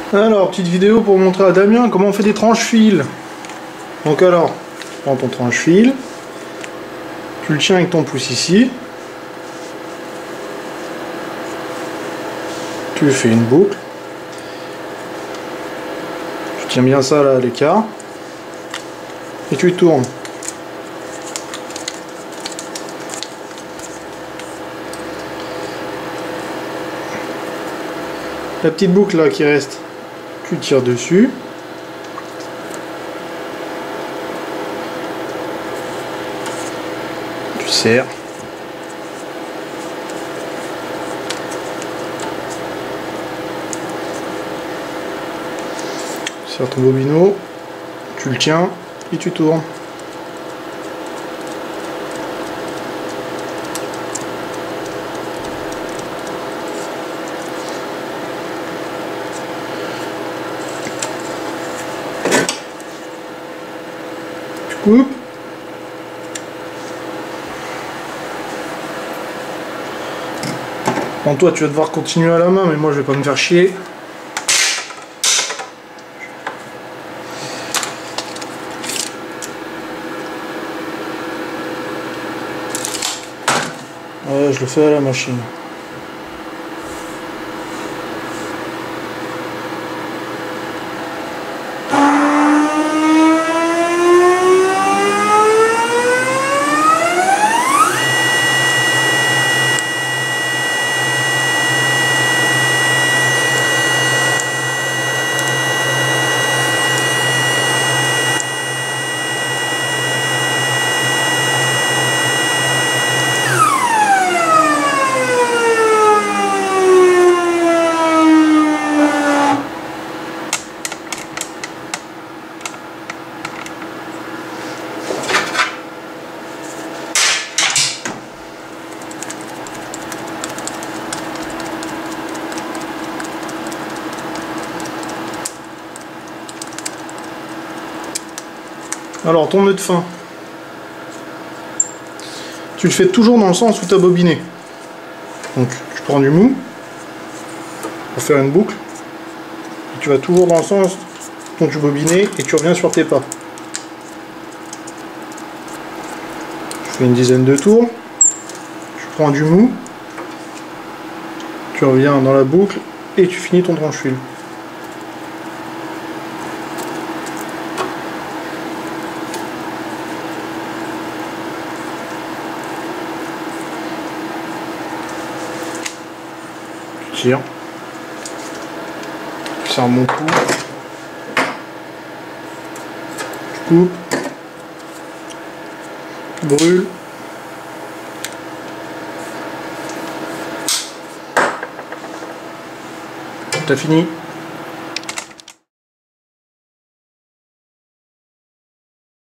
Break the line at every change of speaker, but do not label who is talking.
Alors, petite vidéo pour montrer à Damien comment on fait des tranches-fils. Donc alors, prends ton tranche-fil, tu le tiens avec ton pouce ici, tu fais une boucle, tu tiens bien ça là à l'écart, et tu tournes. La petite boucle là qui reste, tu tires dessus. Tu serres. Tu serres ton bobino, tu le tiens et tu tournes. Coupe. Bon, toi tu vas devoir continuer à la main, mais moi je vais pas me faire chier. Ouais, je le fais à la machine. Alors ton nœud de fin, tu le fais toujours dans le sens où tu as bobiné. Donc tu prends du mou pour faire une boucle, et tu vas toujours dans le sens dont tu bobinais et tu reviens sur tes pas. Tu fais une dizaine de tours, tu prends du mou, tu reviens dans la boucle et tu finis ton tranche-fil. Tire, tu serres mon cou, tu coupes, tu brûles, t'as fini.